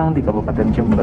Malang di Kabupaten Jember.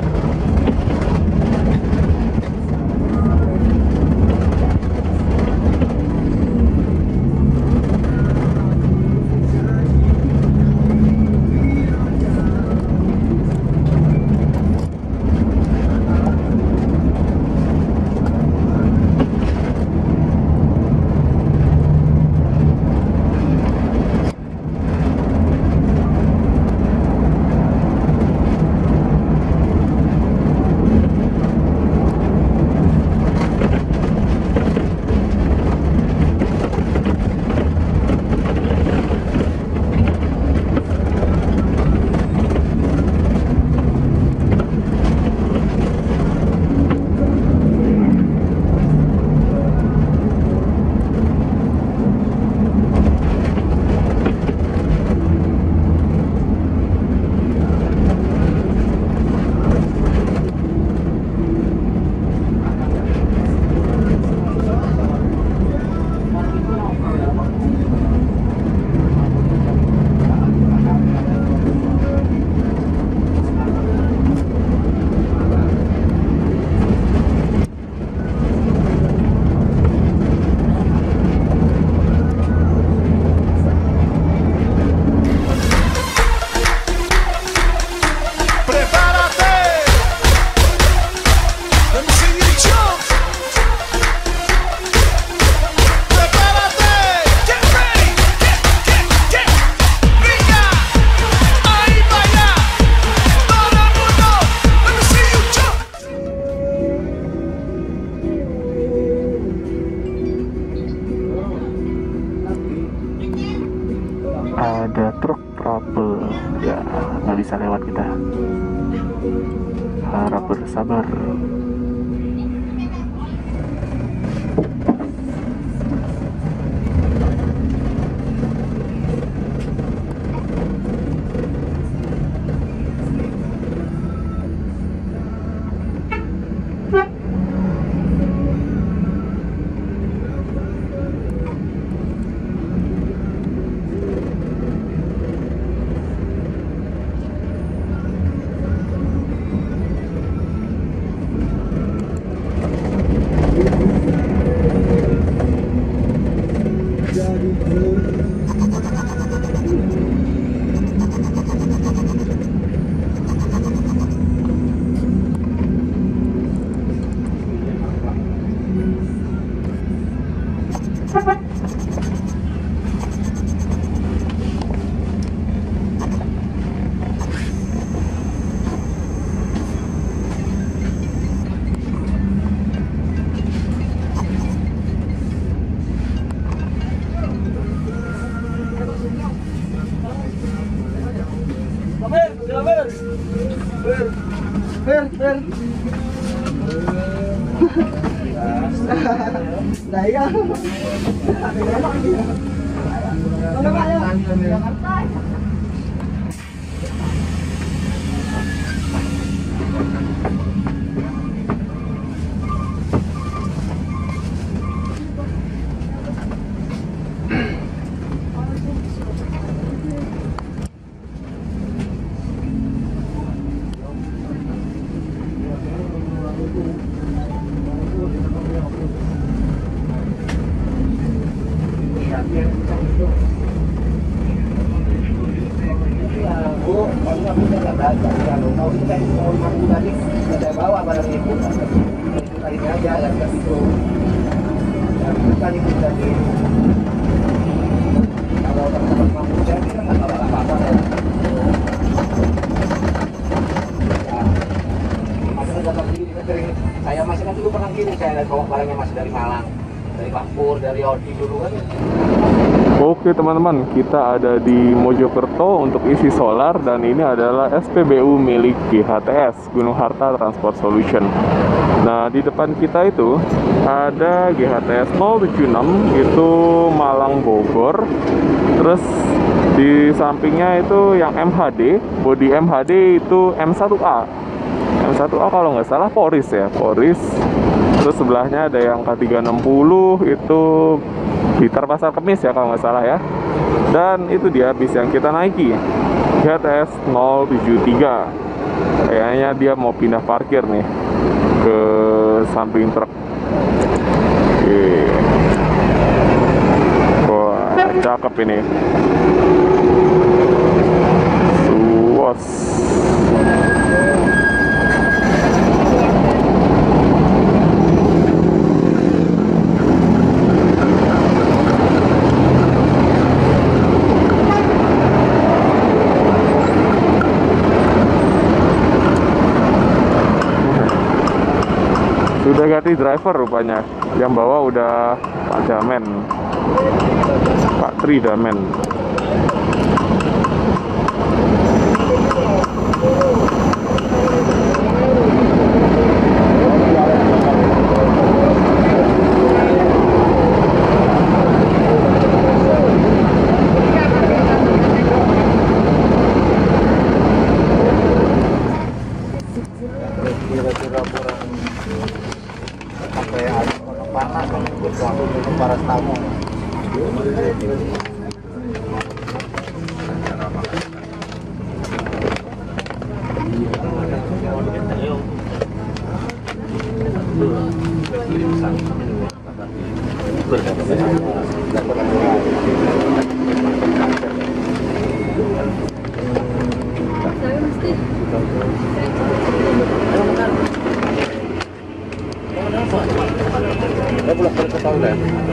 Ada truk trouble, ya nggak bisa lewat kita. Harap bersabar. Nah, iya. Saya masih kan dulu pernah kirim, saya bawa barangnya masih dari Malang, dari Pak Pur, dari Odi dulu kan. Oke teman-teman, kita ada di Mojokerto untuk isi solar dan ini adalah SPBU milik GHTS, Gunung Harta Transport Solution. Nah, di depan kita itu ada GHTS 076, itu Malang Bogor. Terus di sampingnya itu yang MHD, bodi MHD itu M1A. M1A kalau nggak salah Poris ya, Poris. Terus sebelahnya ada yang K360, itu Blitar Pasar Kemis ya kalau nggak salah ya. Dan itu dia bis yang kita naiki, GHTS 073. Kayaknya dia mau pindah parkir nih ke samping truk. Oke. Wah, cakep ini. Suas. Sudah ganti driver rupanya. Yang bawa udah Pak Damen, Pak Tri Damen. Kira-kira kurang sampai ada orang panas kan ikut waktu minum paracetamol. Saya pulang ke Taula.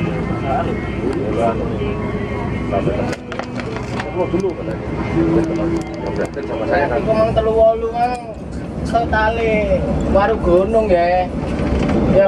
Dulu katanya. Sama saya kan. Ngomong 38 mang totale baru gunung ya. Yo.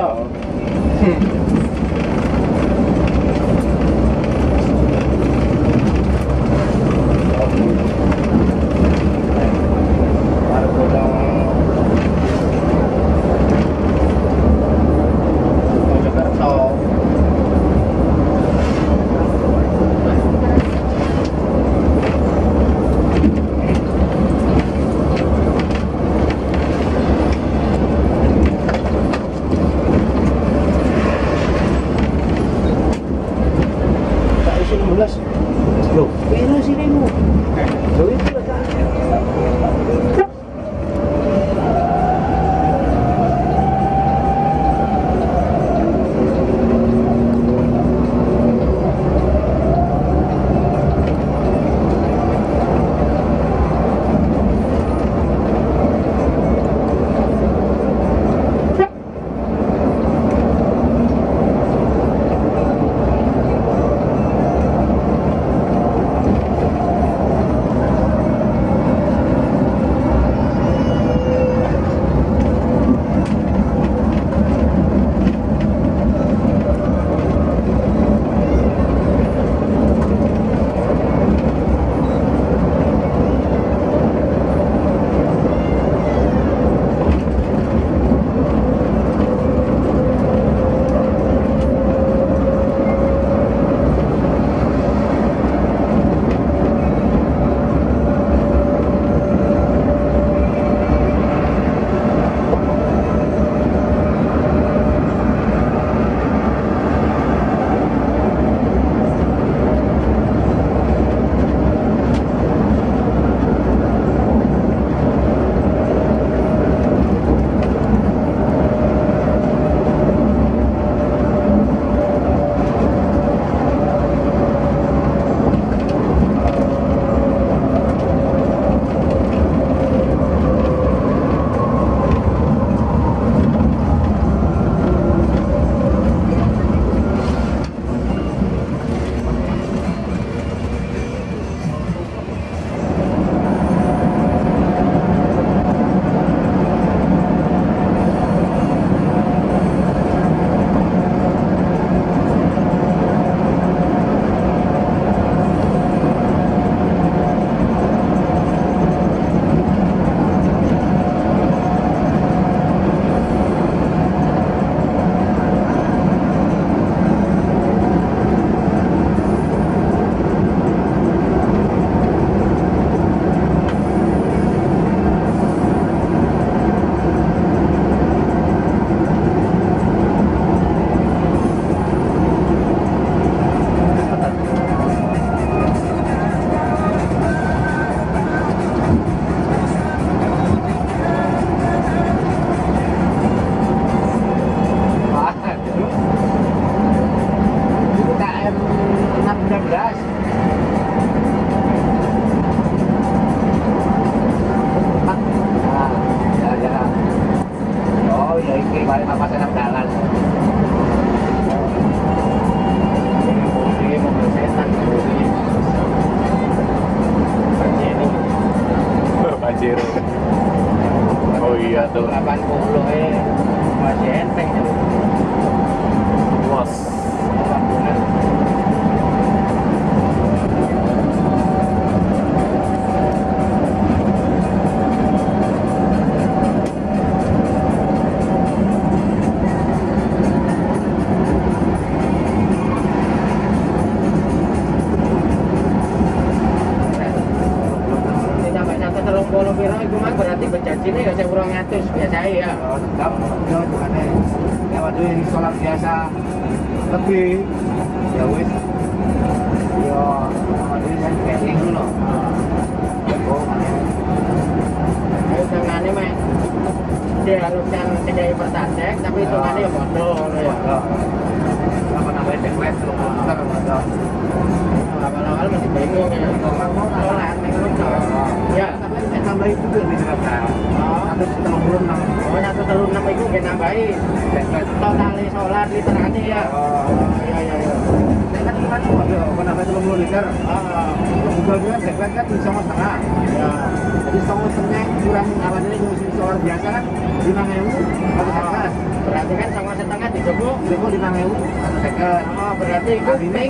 sini ya saya kurang ngatus biasa ya. Oh, tetap ya tukane. Ya waduh yang solar biasa lebih ya wis. Yo, waduh kan casing dulu. Oh, mana? Ayo tengahnya mah dia haruskan tidak pertandek tapi hitungannya ya bodoh ya. Apa namanya deklet terus muter bodoh. Awal-awal masih bingung ya. Solar ya. Tapi saya tambah itu tuh di Jakarta. Satu setengah bulan enam. Oh, 136 itu kita nambahin. Total solar literannya ya. Iya iya iya. Kan gimana waduh, apa namanya 30 liter. Google bilang deklet kan 1,5. Ya. Jadi 1,5 kurang awalnya itu solar biasa kan 5.000 satu sekat. Berarti kan sama setengah dijebuk. Jebol 5.000 satu sekat. Oh, berarti itu ping.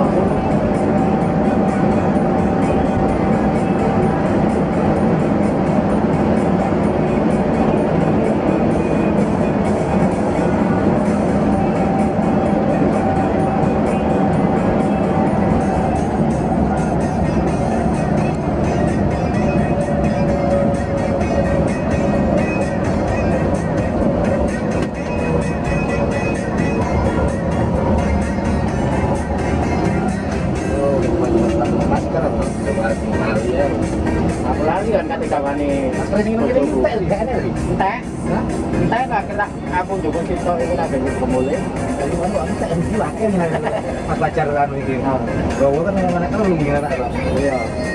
Apalagi kan ketika wani Masker sing ngene iki entek lho, entek lho. entek lah kira aku juga sitok itu ada di kemule. Jadi kan kok entek iki wae Mas Pacar anu iki. Gowo kan ngomong nek lu ngene tak kok. Iya.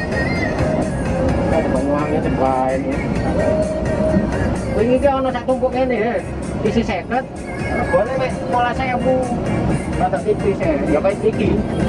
Ada uangnya tebain. Wingi ki ono sak tumpuk ngene ya. Isi 50. Boleh mek mola 1000. Rata tipis ya kayak iki.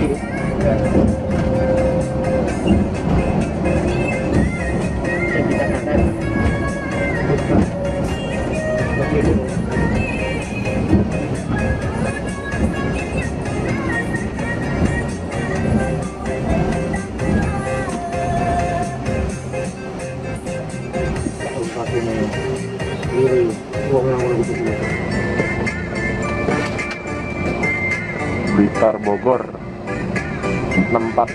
Blitar Bogor 64.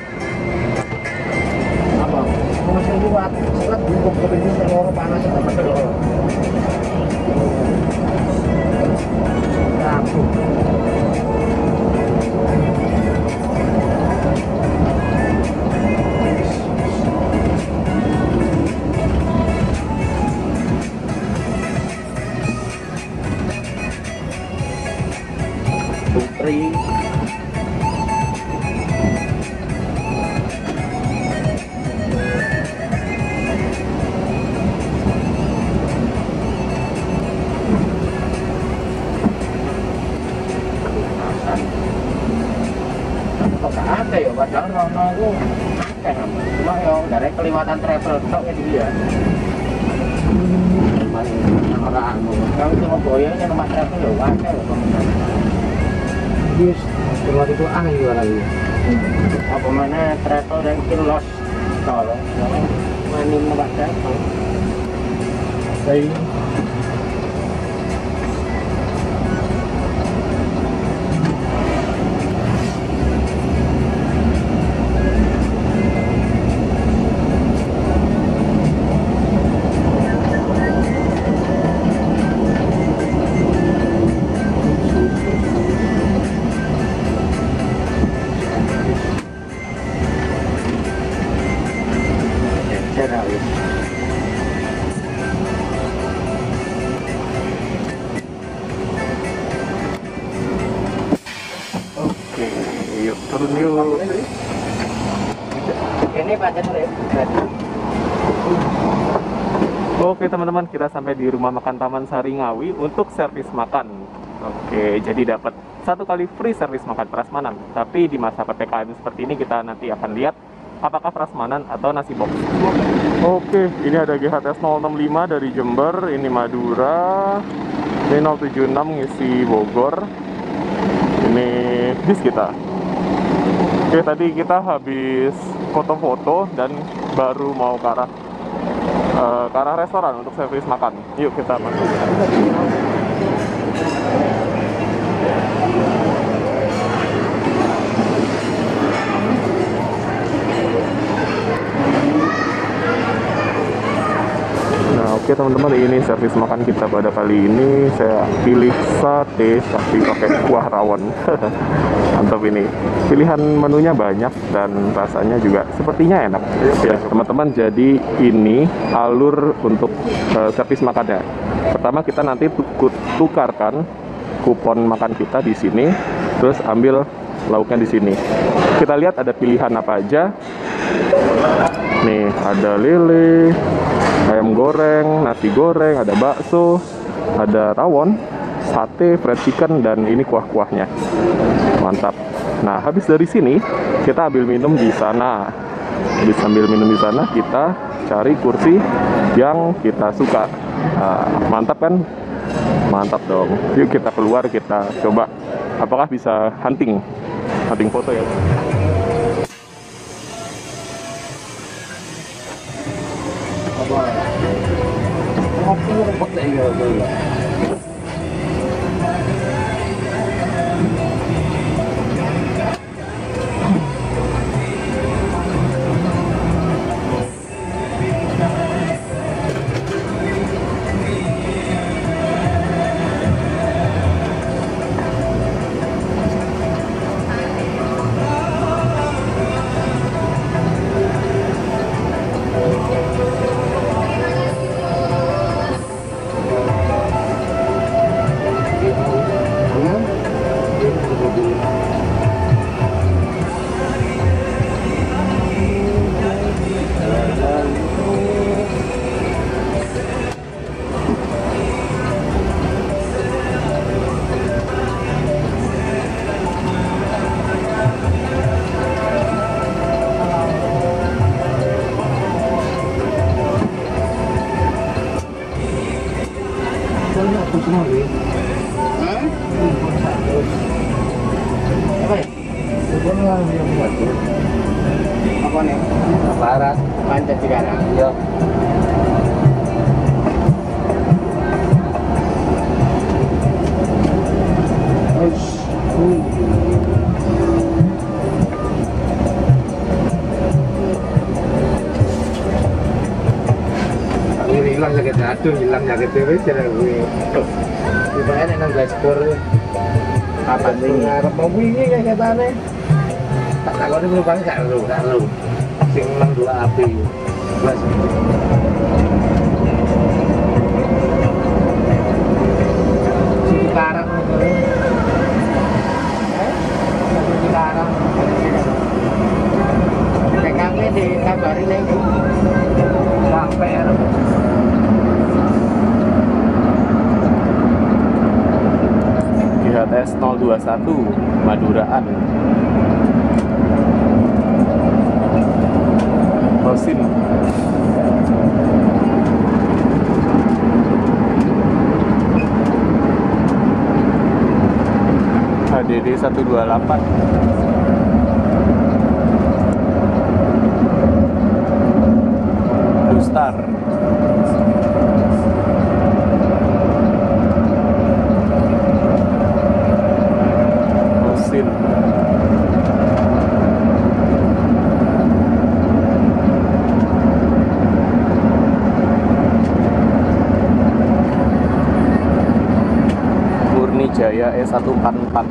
Apa? Masih kuat, kuat buku kepingin loro panas sama loro. Rapuh. Putri. Kok gak ada ya, padahal Rono itu akeh cuma ya dari kelewatan travel tok ya dia. Orang anu, kalau Surabaya nya nomor travel ya akeh lho. Yes, lewat itu aneh juga lagi. Apa mana travel dan kilos tolong, mana nomor travel. Dari Oke, yuk turun yuk. Ini pancen lho. Oke teman-teman, kita sampai di rumah makan Taman Sari Ngawi untuk servis makan. Oke, jadi dapat 1 kali free servis makan prasmanan. Tapi di masa PPKM seperti ini kita nanti akan lihat apakah prasmanan atau nasi box. Oke, ini ada GHTS 065 dari Jember, ini Madura, ini 076 ngisi Bogor, ini bis kita. Oke, tadi kita habis foto-foto dan baru mau ke arah restoran untuk servis makan. Yuk kita masuk. Nah, oke teman-teman. teman-teman, ini servis makan kita pada kali ini. Saya pilih sate tapi pakai kuah rawon. Mantap ini. Pilihan menunya banyak dan rasanya juga sepertinya enak. Ya, teman-teman, jadi ini alur untuk servis makannya. Pertama kita nanti tukarkan kupon makan kita di sini, terus ambil lauknya di sini. Kita lihat ada pilihan apa aja. Nih, ada lele, ayam goreng, nasi goreng, ada bakso, ada rawon, sate, fried chicken, dan ini kuah-kuahnya. Mantap. Nah, habis dari sini kita ambil minum di sana. Habis sambil minum di sana, kita cari kursi yang kita suka. Nah, mantap kan? Mantap dong. Yuk kita keluar, kita coba apakah bisa hunting foto ya. Apa nih? Barat. Pancasila. Iya. Hilang sakit aduh, hilang sakit itu cara gue. Gimana nang glaspor apa nih? Ngarep mau wingi ya katane. Tak takoni penumpang gak lu. Sing nang dua api. Blas. Sekarang sekarang Kami dikabarin nih. sampai IHTS 021 Maduraan. Rosin. HDD 128. Blue Star. Rosin. Jaya E144.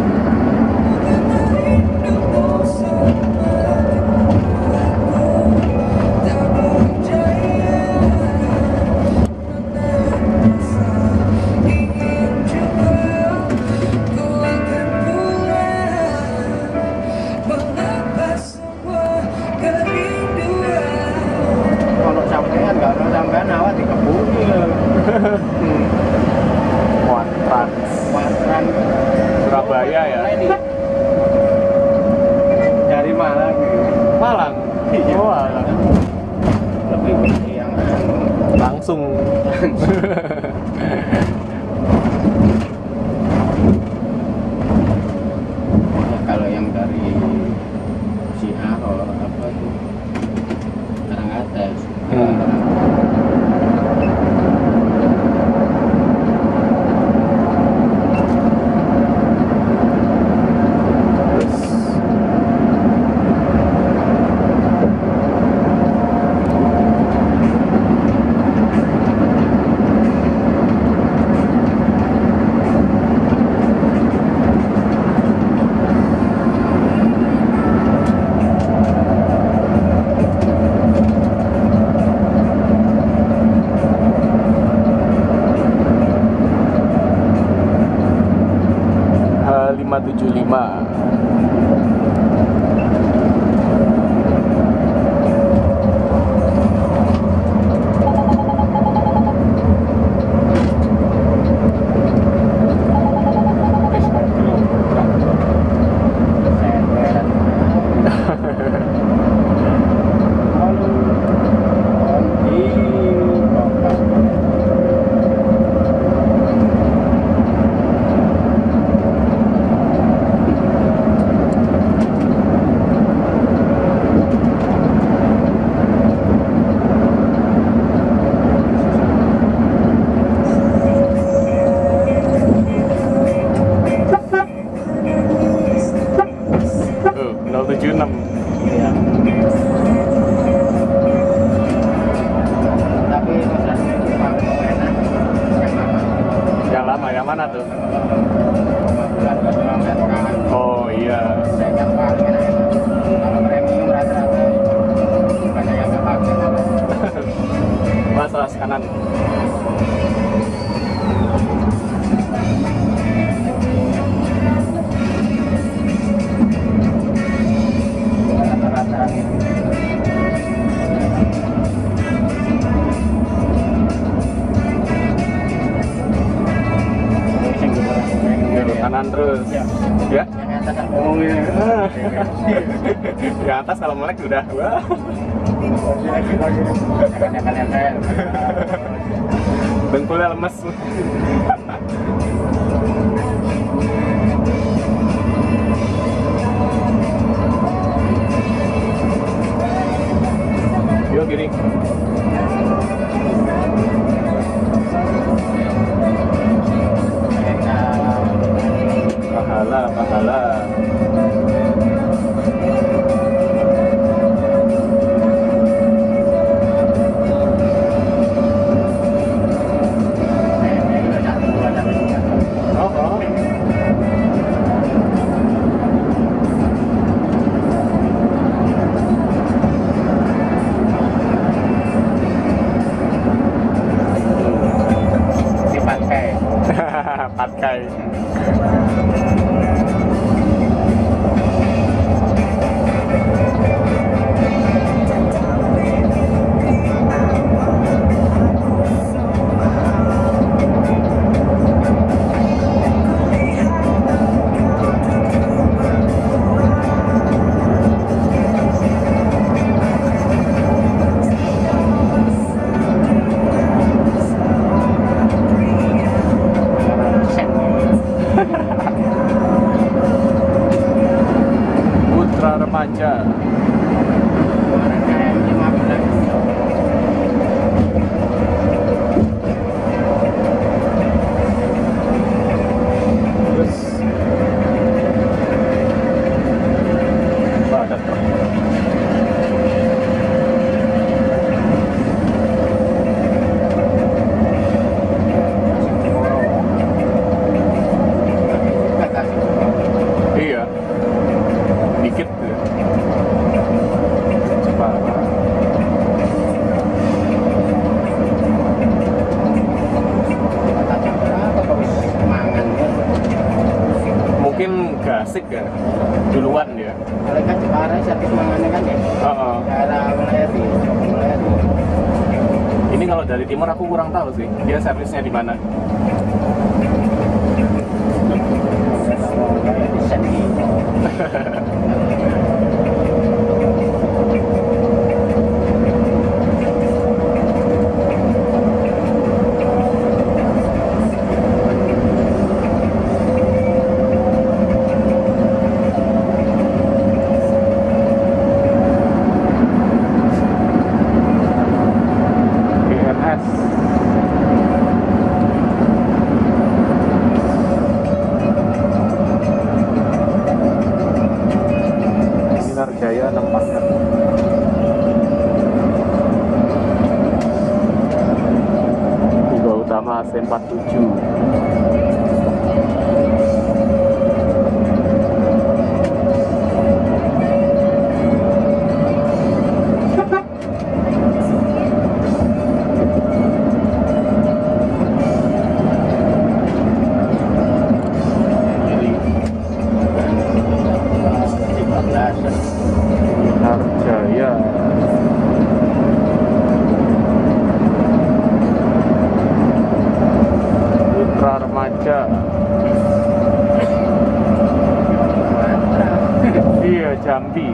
Kalau sampean nggak ada sampean awak dikebuni. One Trans. Matran 76. Iya. Tapi masalahnya itu kalau mau enak yang lama. Yang lama yang mana tuh? 5 bulan ke doang kan. Oh iya. Saya yang paling enak. Kalau premium rata-rata banyak yang nggak pakai. Mas alas kanan. Rata-rata Kanan terus. Ya. Ya. Yang atas kan. Oh iya. Yang atas kalau melek udah. Wah. Dengkulnya lemes. Yuk gini. Pahala, pahala. Oh, oh. Dipakai. Patkai. Putra remaja. Terus ada truk. Iya. Dikit tuh. Cepat. Mungkin gasik ya. Duluan dia. Kalau kan sekarang servis mangannya kan ya. Heeh. Daerah Melayati. Ini kalau dari timur aku kurang tahu sih. Dia servisnya di mana? Di sini. GNS. Sinar Jaya 64. Tiga utama AC47. Sinar Jaya. Putra remaja. Iya, Jambi.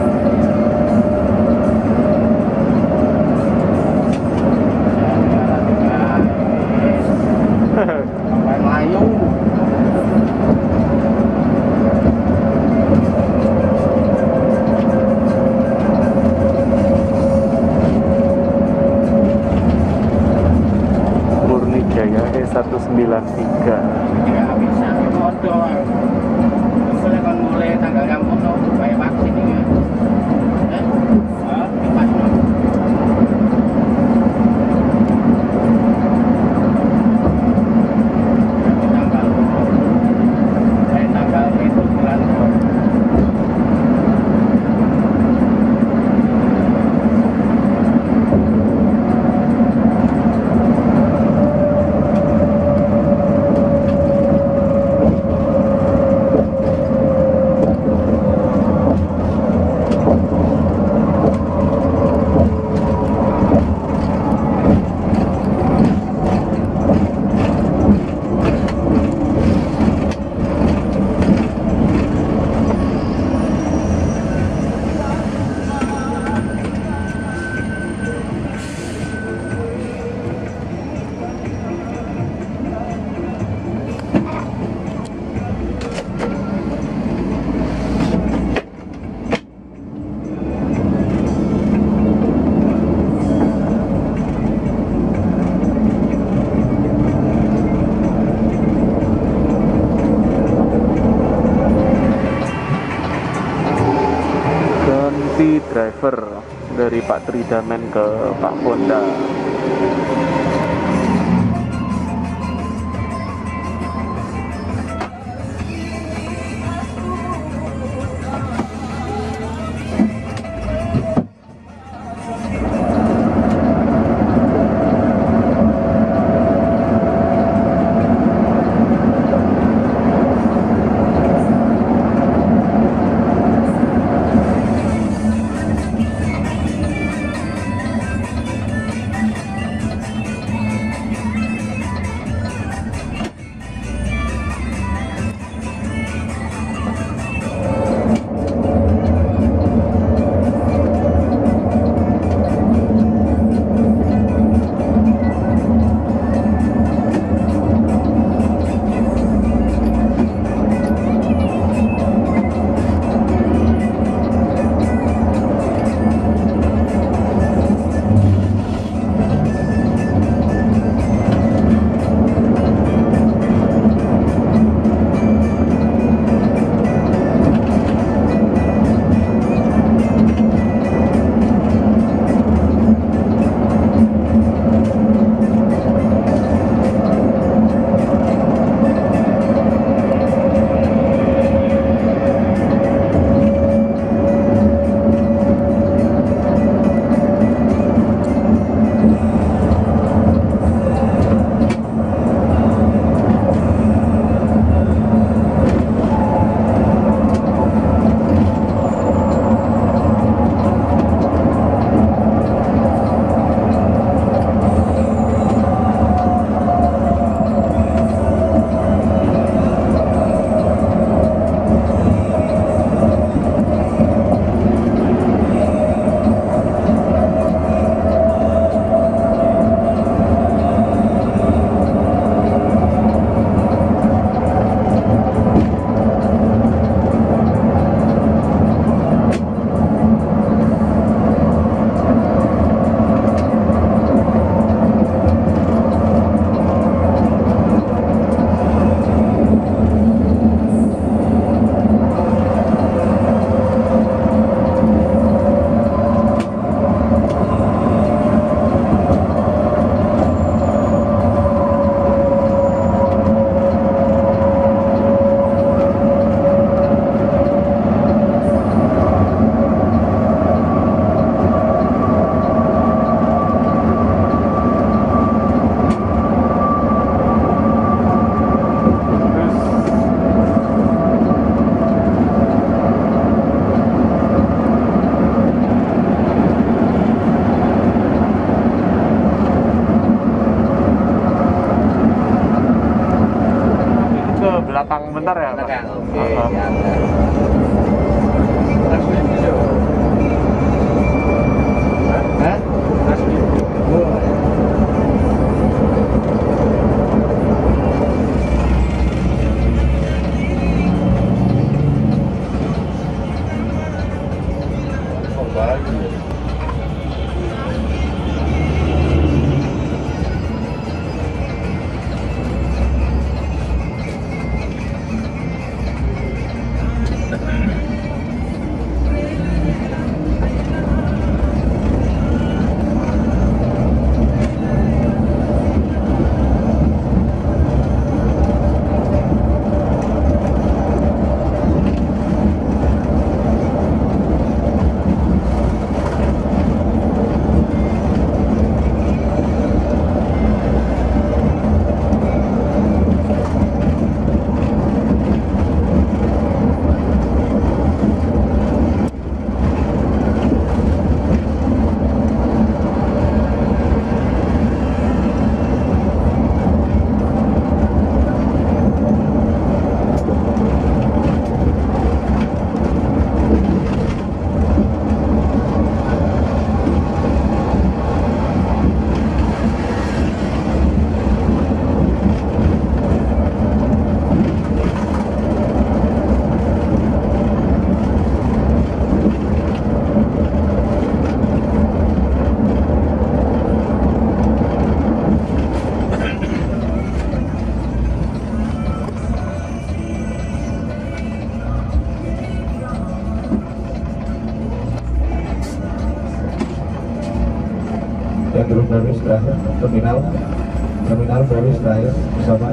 Melayu. Murni Jaya E193. Nggak bisa foto. Misalnya kan mulai tanggal kampung tuh bayar vaksin ini. seperti driver dari Pak Tridamen ke Pak Honda. Belakang bentar ya, Pak? Belakang, oke. Aha. Siap. Hah? Oh. Terminal bonus terakhir, terminal bonus terakhir bersama.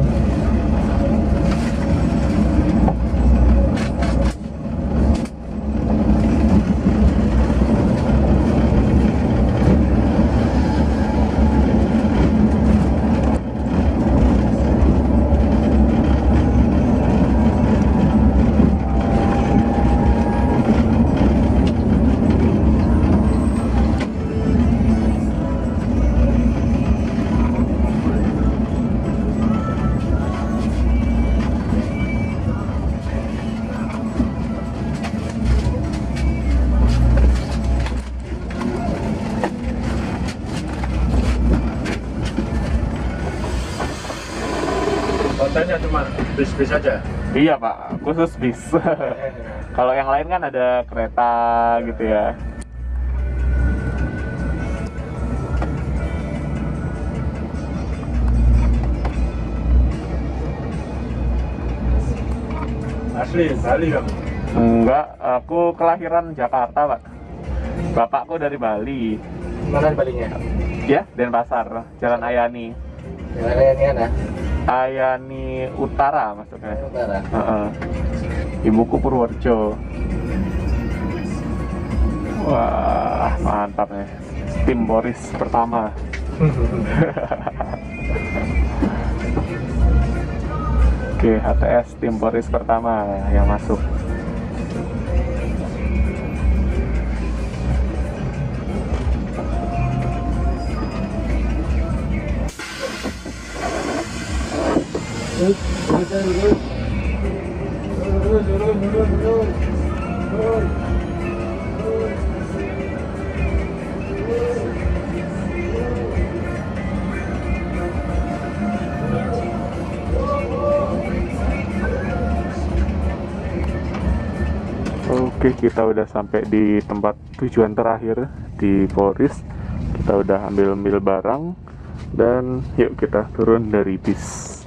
Kontennya cuma bis-bis aja. Iya Pak, khusus bis. Kalau yang lain kan ada kereta gitu ya. Asli Bali kamu? Enggak, aku kelahiran Jakarta Pak. Bapakku dari Bali. Mana di Balinya? Ya, Denpasar, Jalan Ayani. Yang ada ini ada. Ayani Utara maksudnya. Utara. Heeh. Ibuku Purworejo. Wah, mantap nih. Tim Boris pertama. Oke, HTS tim Boris pertama yang masuk. Oke, kita udah sampai di tempat tujuan terakhir di Polris. Kita udah ambil barang dan yuk kita turun dari bis.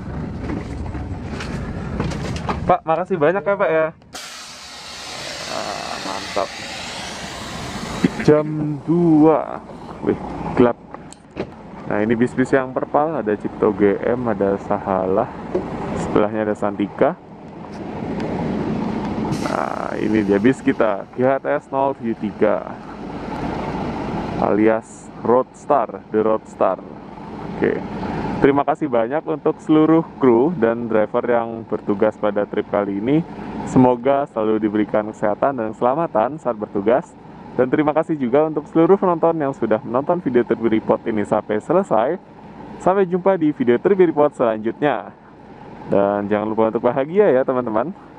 Pak, makasih banyak ya Pak ya. Mantap. Jam 2. Wih, gelap. Nah, ini bis-bis yang perpal, ada Cipto GM, ada Sahalah. Sebelahnya ada Santika. Nah, ini dia bis kita, GHTS 073 alias Roadstar, The Roadstar. Oke. Terima kasih banyak untuk seluruh kru dan driver yang bertugas pada trip kali ini. Semoga selalu diberikan kesehatan dan keselamatan saat bertugas. Dan terima kasih juga untuk seluruh penonton yang sudah menonton video Trip Report ini sampai selesai. Sampai jumpa di video Trip Report selanjutnya. Dan jangan lupa untuk bahagia ya teman-teman.